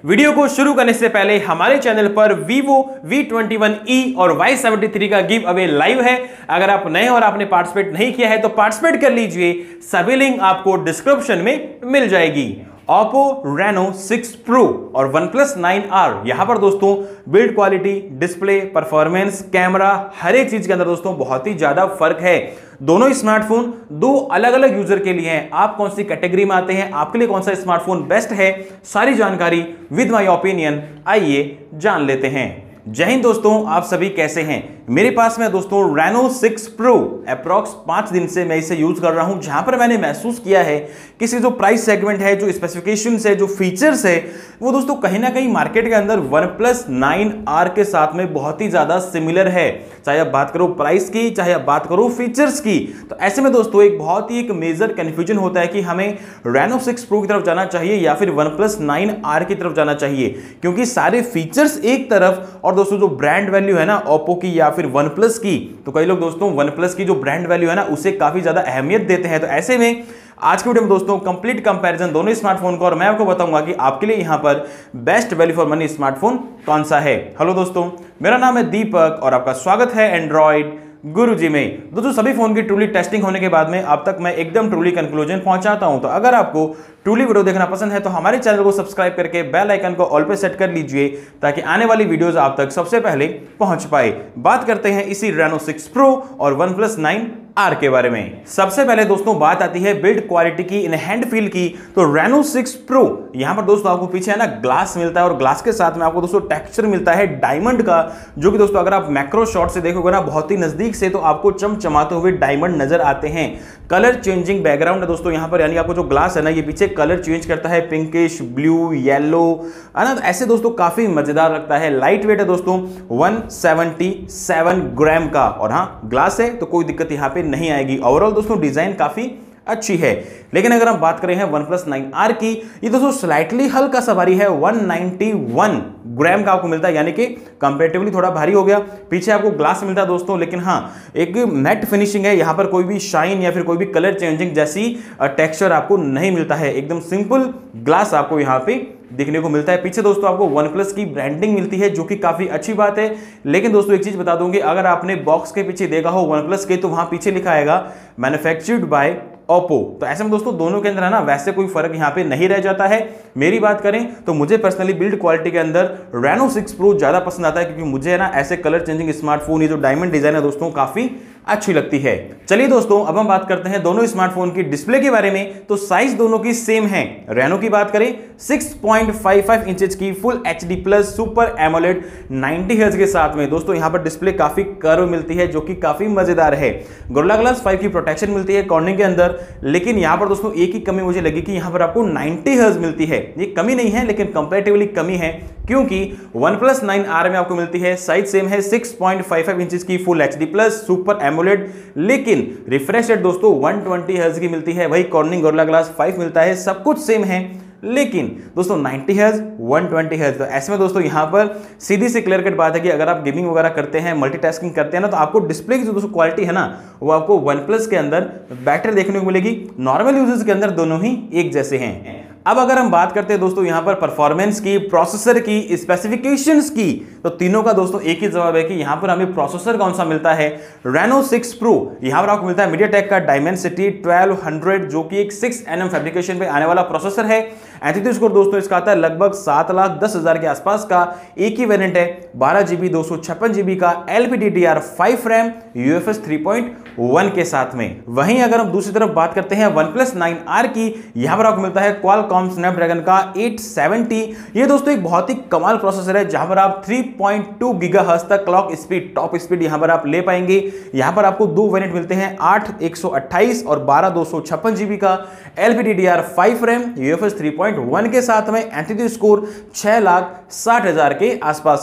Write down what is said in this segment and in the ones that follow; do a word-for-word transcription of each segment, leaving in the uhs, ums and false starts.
Video को शुरू करने से पहले हमारे चैनल पर Vivo V twenty one E और वाई सेवेंटी थ्री का गिव अवे लाइव है। अगर आप नए और आपने पार्टिसिपेट नहीं किया है तो पार्टिसिपेट कर लीजिए, सभी लिंक आपको डिस्क्रिप्शन में मिल जाएगी। Oppo Reno सिक्स Pro और OnePlus नाइन आर, यहां पर दोस्तों build quality, display, performance, camera, हर एक चीज के अंदर दोस्तों बहुत ही ज्यादा फर्क है। दोनों स्मार्टफोन दो अलग अलग यूजर के लिए हैं। आप कौन सी कैटेगरी में आते हैं, आपके लिए कौन सा स्मार्टफोन बेस्ट है, सारी जानकारी विद माय ओपिनियन आइए जान लेते हैं। जय हिंद दोस्तों, आप सभी कैसे हैं। मेरे पास में दोस्तों Reno सिक्स Pro अप्रॉक्स पांच दिन से मैं इसे यूज कर रहा हूं, जहां पर मैंने महसूस किया है कि इसकी जो प्राइस सेगमेंट है, जो स्पेसिफिकेशंस है, जो फीचर्स है, वो दोस्तों कहीं ना कहीं मार्केट के अंदर OnePlus नाइन आर के साथ में बहुत ही ज्यादा सिमिलर है। चाहे आप बात करो प्राइस की, चाहे आप बात करो फीचर्स की। तो ऐसे में दोस्तों एक बहुत ही एक मेजर कंफ्यूजन होता है कि हमें Reno सिक्स Pro की तरफ जाना चाहिए या फिर OnePlus नाइन आर की तरफ जाना चाहिए, क्योंकि सारे फीचर्स एक तरफ और दोस्तों जो ब्रांड वैल्यू है ना Oppo की या फिर OnePlus की, तो कई लोग दोस्तों OnePlus की जो ब्रांड वैल्यू है ना उसे काफी ज्यादा अहमियत देते हैं। तो ऐसे में आज की वीडियो में दोस्तों कंप्लीट कंपैरिजन दोनों स्मार्टफोन का, और मैं आपको बताऊंगा कि आपके लिए यहां पर best value for money smartphone कौन सा है। हेलो दोस्तों, मेरा नाम है दीपक और आपका स्वागत है एंड्रॉइड गुरुजी में। दोस्तों सभी फोन की ट्रूली टेस्टिंग होने के बाद में अब तक मैं एकदम ट्रूली कंक्लूजन पहुंचाता हूं। तो अगर आपको ट्रूली वीडियो देखना पसंद है तो हमारे चैनल को सब्सक्राइब करके बेल आइकन को ऑल पे सेट कर लीजिए, ताकि आने वाली वीडियोस आप तक सबसे पहले पहुंच पाए। बात करते हैं इसी Reno सिक्स Pro और OnePlus नाइन आर के बारे में। सबसे पहले दोस्तों बात आती है बिल्ड क्वालिटी की, इन हैंड फील की। तो Reno सिक्स Pro यहां पर दोस्तों आपको पीछे है ना ग्लास मिलता है, और ग्लास के साथ में आपको दोस्तों टेक्सचर मिलता है डायमंड का, जो कि दोस्तों अगर आप मैक्रो शॉट से देखोगे ना बहुत ही नजदीक से, तो आपको चमचमाते हुए डायमंड नजर आते हैं। कलर चेंजिंग बैकग्राउंड है दोस्तों यहां पर, यानी आपको जो ग्लास है ना ये पीछे कलर चेंज करता है, पिंकिश, ब्लू, येलो, है ना। ऐसे दोस्तों काफी मजेदार लगता है। लाइट वेट है दोस्तों वन सेवेंटी सेवन ग्राम का, और हाँ ग्लास है तो कोई दिक्कत यहां पे नहीं आएगी। ओवरऑल दोस्तों डिजाइन काफी अच्छी है। लेकिन अगर हम बात करें हैं OnePlus नाइन आर की, ये दोस्तों स्लाइटली हल्का सा भारी है, वन नाइंटी वन ग्राम का आपको मिलता है, यानी कि कंपैरेटिवली थोड़ा भारी हो गया। पीछे आपको ग्लास मिलता है दोस्तों, लेकिन हाँ एक मैट फिनिशिंग है, यहां पर कोई भी शाइन या फिर कोई भी कलर चेंजिंग जैसी टेक्सचर आपको नहीं मिलता है। एकदम सिंपल ग्लास आपको यहां पे देखने को मिलता है। पीछे दोस्तों आपको OnePlus की ब्रांडिंग मिलती है, जो कि काफी अच्छी बात है। लेकिन दोस्तों एक चीज बता दूंगी, अगर आपने बॉक्स के पीछे देखा हो OnePlus के, तो वहां पीछे लिखा आएगा मैन्युफैक्चर्ड बाय Oppo। तो ऐसे में दोस्तों दोनों के अंदर है ना वैसे कोई फर्क यहां पे नहीं रह जाता है। मेरी बात करें तो मुझे पर्सनली बिल्ड क्वालिटी के अंदर Reno सिक्स Pro ज्यादा पसंद आता है, क्योंकि मुझे है ना ऐसे कलर चेंजिंग स्मार्टफोन, ये जो डायमंड डिजाइन है दोस्तों काफी अच्छी लगती है। चलिए दोस्तों अब हम बात करते हैं दोनों स्मार्टफोन की डिस्प्ले के बारे में। तो साइज दोनों की सेम है। Reno की बात करें six point five five inches की full H D plus super AMOLED ninety hertz के साथ में दोस्तों यहां पर डिस्प्ले काफी कर्व मिलती है, जो कि काफी मजेदार है। गोरिल्ला ग्लास फाइव की प्रोटेक्शन मिलती है कॉर्निंग के अंदर, लेकिन यहां पर दोस्तों एक ही कमी मुझे लगी कि यहां पर आपको नाइंटी हर्ट्ज मिलती है। ये कमी नहीं है, लेकिन कंपैरेटिवली कमी है, क्योंकि OnePlus नाइन आर में आपको मिलती है साइज सेम है six point five five inches की full H D plus super AMOLED, लेकिन रिफ्रेश रेट दोस्तों वन ट्वेंटी हर्ट्ज की मिलती है। वही कॉर्निंग गोरिल्ला ग्लास फाइव मिलता है, सब कुछ सेम है, लेकिन दोस्तों ninety hertz one twenty hertz. तो ऐसे में दोस्तों यहां पर सीधी सी क्लियर कट बात है कि अगर आप गेमिंग वगैरह करते हैं, मल्टीटास्किंग करते हैं ना, तो आपको डिस्प्ले की जो दोस्तों क्वालिटी है ना वो आपको OnePlus के अंदर बेटर देखने को मिलेगी। नॉर्मल यूजर्स के अंदर दोनों ही एक जैसे हैं। अब अगर हम बात करते हैं दोस्तों यहां पर परफॉर्मेंस की, प्रोसेसर की, स्पेसिफिकेशंस की, तो तीनों का दोस्तों एक ही जवाब है कि यहां पर हमें प्रोसेसर कौन सा मिलता है। Reno सिक्स Pro यहां पर आपको मिलता है MediaTek का Dimensity ट्वेल्व हंड्रेड, जो कि एक सिक्स एन एम फैब्रिकेशन पे आने वाला प्रोसेसर है। एंटिटी स्कोर दोस्तों इसका आता है लगभग सात लाख दस हजार के आसपास का। एक ही वेरिएंट है, बारह जीबी दो सौ छप्पन जीबी का L P D D R five RAM U F S three point one के साथ में। वहीं अगर हम दूसरी तरफ बात करते हैं OnePlus नाइन आर की, यहां पर आपको मिलता है Qualcomm Snapdragon का एट सेवेंटी। ये दोस्तों एक बहुत ही कमाल प्रोसेसर है, जहां पर आप थ्री पॉइंट टू गीगाहर्ट्ज तक क्लॉक स्पीड, टॉप स्पीड यहां पर आप ले पाएंगे। यहां पर आपको दो वेरिएंट मिलते हैं, आठ एक सौ अट्ठाईस और बारह दो सौ छप्पन जीबी का L P D D R five RAM U F S three point one के साथ में। एंटिटी स्कोर छह लाख साठ हजार के आसपास का।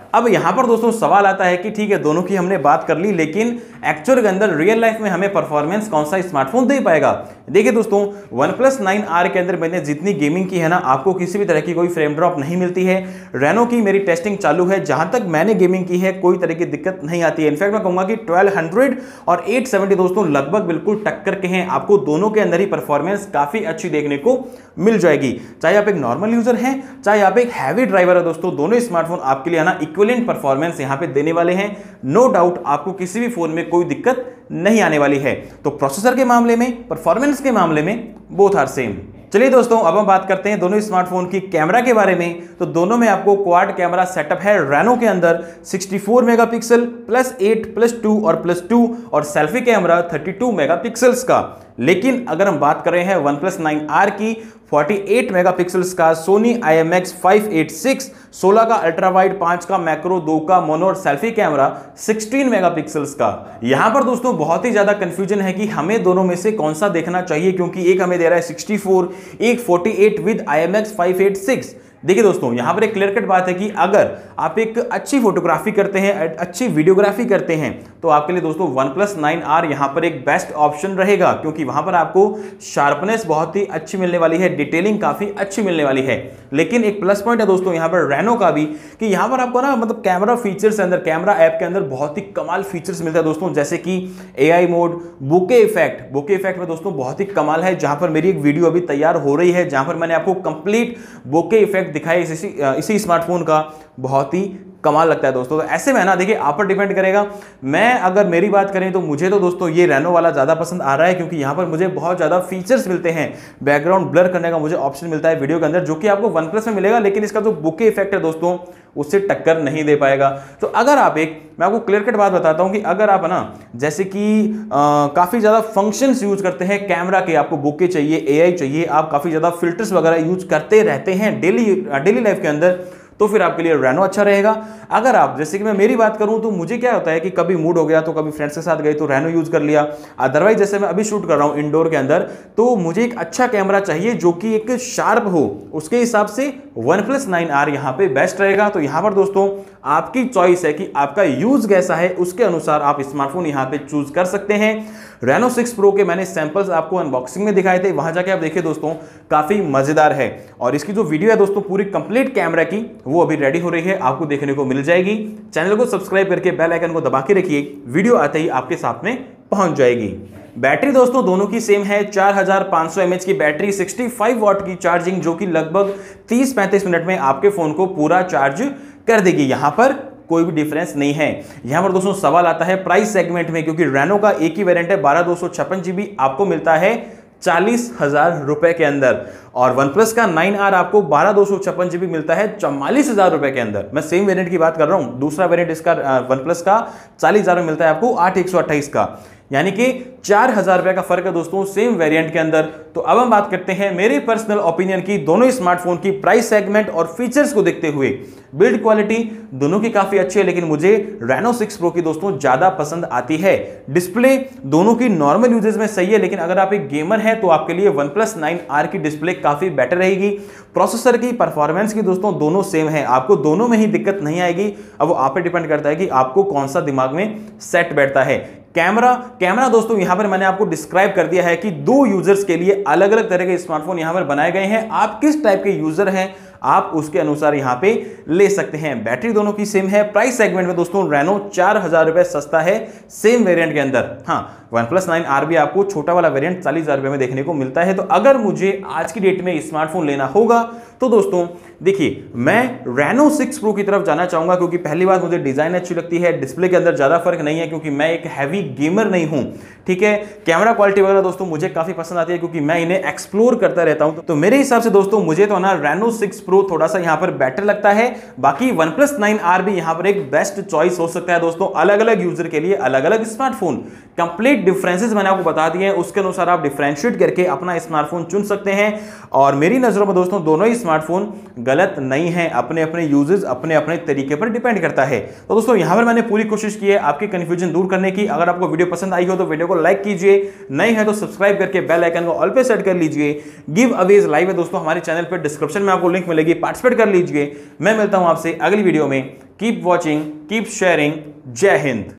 अब यहां पर दोस्तों सवाल आता है कि ठीक है दोनों की हमने बात कर ली, लेकिन एक्चुअल के अंदर रियल लाइफ में हमें परफॉर्मेंस कौन सा स्मार्टफोन दे पाएगा। देखिए दोस्तों OnePlus नाइन आर के अंदर मैंने जितनी गेमिंग की है ना, आपको किसी भी तरह की कोई फ्रेम ड्रॉप नहीं मिलती है। रेनो की मेरी टेस्टिंग चालू है, जहां तक मैंने गेमिंग की है कोई तरह की दिक्कत नहीं आती है। इनफैक्ट मैं कहूंगा कि ट्वेल्व हंड्रेड और एट सेवेंटी दोस्तों लगभग बिल्कुल टक्कर के हैं, आपको दोनों के अंदर ही परफॉर्मेंस काफी अच्छी देखने को मिल जाएगी। चाहे आप एक नॉर्मल यूजर हैं, चाहे आप एक हैवी ड्राइवर है दोस्तों, दोनों स्मार्टफोन आपके लिए ना इक्विवेलेंट परफॉर्मेंस यहां पे देने वाले हैं। नो डाउट आपको किसी भी फोन में कोई दिक्कत नहीं आने वाली है। तो प्रोसेसर के मामले में, परफॉर्मेंस के मामले में बोथ आर सेम। चलिए दोस्तों अब हम बात करते हैं दोनों स्मार्टफोन की कैमरा के बारे में। तो दोनों में आपको क्वाड कैमरा सेटअप है रेनो के अंदर sixty four megapixel plus eight plus two और प्लस टू और selfie camera thirty two megapixels का। लेकिन अगर हम बात कर रहे हैं OnePlus नाइन आर की फोर्टी एट मेगापिक्सल्स का Sony I M X five eight six, सोलह का अल्ट्रा वाइड, पांच का मैक्रो, दो का मोनो और सेल्फी कैमरा सिक्सटीन मेगापिक्सल्स का। यहां पर दोस्तों बहुत ही ज्यादा कंफ्यूजन है कि हमें दोनों में से कौन सा देखना चाहिए, क्योंकि एक हमें दे रहा है सिक्सटी फोर, एक forty eight with I M X five eight six. देखिए दोस्तों यहां पर एक क्लियर कट बात है कि अगर आप एक अच्छी फोटोग्राफी करते हैं, अच्छी वीडियोग्राफी करते हैं, तो आपके लिए दोस्तों OnePlus नाइन आर यहां पर एक बेस्ट ऑप्शन रहेगा, क्योंकि वहां पर आपको शार्पनेस बहुत ही अच्छी मिलने वाली है, डिटेलिंग काफी अच्छी मिलने वाली है। लेकिन एक प्लस पॉइंट है दोस्तों यहां पर रेनो का भी, कि यहां पर आपको ना मतलब कैमरा फीचर्स के अंदर, कैमरा ऐप के अंदर बहुत ही कमाल फीचर्स मिलता है दोस्तों, जैसे कि AI mode, bokeh effect. Bokeh effect में दोस्तों बहुत ही कमाल है, जहां पर मेरी एक वीडियो अभी तैयार हो रही है, जहां पर मैंने आपको कंप्लीट बुके इफेक्ट दिखाई इसी इसी स्मार्टफोन का। बहुत ही कमाल लगता है दोस्तों। तो ऐसे में ना देखिए आप पर डिपेंड करेगा। मैं अगर मेरी बात करें तो मुझे तो दोस्तों ये रेनो वाला ज्यादा पसंद आ रहा है, क्योंकि यहां पर मुझे बहुत ज्यादा फीचर्स मिलते हैं। बैकग्राउंड ब्लर करने का मुझे ऑप्शन मिलता है वीडियो के अंदर, जो कि आपको OnePlus में मिलेगा, लेकिन इसका जो बुके इफेक्ट है दोस्तों उससे टक्कर नहीं दे पाएगा। तो अगर आप एक, मैं आपको क्लियर कट बात बताता हूं कि अगर आप ना जैसे कि काफी ज्यादा फंक्शंस यूज करते हैं कैमरा के, आपको बुके चाहिए, एआई चाहिए, आप काफी ज्यादा फिल्टर्स वगैरह यूज करते रहते हैं डेली डेली लाइफ के अंदर, तो फिर आपके लिए रेनो अच्छा रहेगा। अगर आप, जैसे कि मैं मेरी बात करूं तो मुझे क्या होता है कि कभी मूड हो गया तो कभी फ्रेंड्स के साथ गए तो रेनो यूज कर लिया। अदरवाइज जैसे मैं अभी शूट कर रहा हूं इंडोर के अंदर, तो मुझे एक अच्छा कैमरा चाहिए जो कि एक शार्प हो, उसके हिसाब से OnePlus नाइन आर यहां पे बेस्ट रहेगा। तो यहां पर दोस्तों आपकी चॉइस है कि आपका यूज कैसा है, उसके अनुसार आप स्मार्टफोन यहां पे चूज कर सकते हैं। रेनो सिक्स प्रो के मैंने सैंपल्स आपको अनबॉक्सिंग में दिखाए थे, वहां जाके आप देखिए दोस्तों काफी मजेदार है। और इसकी जो वीडियो है दोस्तों पूरी कंप्लीट कैमरा की, वो अभी रेडी हो रही है, आपको देखने को मिल जाएगी। चैनल को सब्सक्राइब करके बेल आइकन को दबा के रखिए, वीडियो आते ही आपके सामने पहुंच जाएगी। बैटरी दोस्तों दोनों की सेम है, चार हजार पांच सौ एमएच की बैटरी, सिक्सटी फाइव वॉट की चार्जिंग, जो कि लगभग तीस पैंतीस मिनट में आपके फोन को पूरा चार्ज कर देगी। यहां पर कोई भी डिफरेंस नहीं है। यहां पर दोस्तों सवाल आता है प्राइस सेगमेंट में, क्योंकि रेनो का एक ही वेरिएंट है बारह दो सौ छप्पन जीबी, आपको मिलता है चालीस हजार रुपए के अंदर, और OnePlus का नाइन आर आपको बारह दो सौ छप्पन जीबी मिलता है चौवालीस हजार रुपए के अंदर। मैं सेम वेरिएंट की बात कर रहा हूं, दूसरा वेरिएंट इसका OnePlus का चालीस हजार में मिलता है आपको आठ एक सौ अट्ठाईस का, यानी कि चार हजार रुपए का फर्क है दोस्तों सेम वेरिएंट के अंदर। तो अब हम बात करते हैं मेरे पर्सनल ओपिनियन की, दोनों स्मार्टफोन की प्राइस सेगमेंट और फीचर्स को देखते हुए। बिल्ड क्वालिटी दोनों की काफी अच्छी है, लेकिन मुझे रेनो सिक्स प्रो की दोस्तों ज्यादा पसंद आती है। डिस्प्ले दोनों की नॉर्मल यूजेस में सही है, लेकिन अगर आप एक गेमर हैं तो आपके लिए OnePlus नाइन आर की डिस्प्ले काफी बेटर रहेगी। प्रोसेसर की, परफॉर्मेंस की दोस्तों दोनों सेम है, आपको दोनों में ही दिक्कत नहीं आएगी। अब वो आप पे डिपेंड करता है कि आपको कौन सा दिमाग में सेट बैठता है। कैमरा कैमरा दोस्तों यहां पर मैंने आपको डिस्क्राइब कर दिया है कि दो यूजर्स के लिए अलग अलग तरह के स्मार्टफोन यहां पर बनाए गए हैं। आप किस टाइप के यूजर हैं आप उसके अनुसार यहां पे ले सकते हैं। बैटरी दोनों की सेम है। प्राइस सेगमेंट में दोस्तों रेनो चार हजार रुपए सस्ता है सेम वेरिएंट के अंदर। हाँ, OnePlus नाइन आर भी आपको छोटा वाला वेरिएंट चालीस हजार रुपए में देखने को मिलता है। तो अगर मुझे आज की डेट में स्मार्टफोन लेना होगा तो दोस्तों देखिए मैं रेनो सिक्स प्रो की तरफ जाना चाहूंगा, क्योंकि पहली बात मुझे डिजाइन अच्छी लगती है, डिस्प्ले के अंदर ज्यादा फर्क नहीं है, क्योंकि मैं एक हैवी गेमर नहीं हूं। ठीक है, कैमरा क्वालिटी वगैरह दोस्तों मुझे काफी पसंद आती है, क्योंकि मैं इन्हें एक्सप्लोर करता रहता हूं। तो मेरे हिसाब से दोस्तों मुझे तो ना रेनो सिक्स प्रो थोड़ा सा यहां पर बेटर लगता है। बाकी OnePlus नाइन आर भी यहां पर एक बेस्ट चॉइस हो सकता है दोस्तों, अलग अलग यूजर के लिए अलग अलग स्मार्टफोन। कंप्लीट डिफरेंसेस मैंने आपको बता दिए हैं, उसके अनुसार आप डिफरेंशिएट करके अपना स्मार्टफोन चुन सकते हैं। और मेरी नजरों में दोस्तों दोनों ही स्मार्टफोन गलत नहीं है, अपने अपने यूजेस अपने अपने तरीके पर डिपेंड करता है। तो दोस्तों यहां पर मैंने पूरी कोशिश की है आपकी कंफ्यूजन दूर करने की। अगर आपको वीडियो पसंद आई हो तो वीडियो को लाइक कीजिए, नए हैं तो सब्सक्राइब करके बेल आइकन को ऑल पे सेट कर लीजिए। गिव अवेज लाइव है दोस्तों हमारे चैनल पर, डिस्क्रिप्शन में आपको लिंक मिलेगी, पार्टिसिपेट कर लीजिए। मैं मिलता हूं आपसे अगली वीडियो में, कीप वॉचिंग, कीप शेयरिंग। जय हिंद।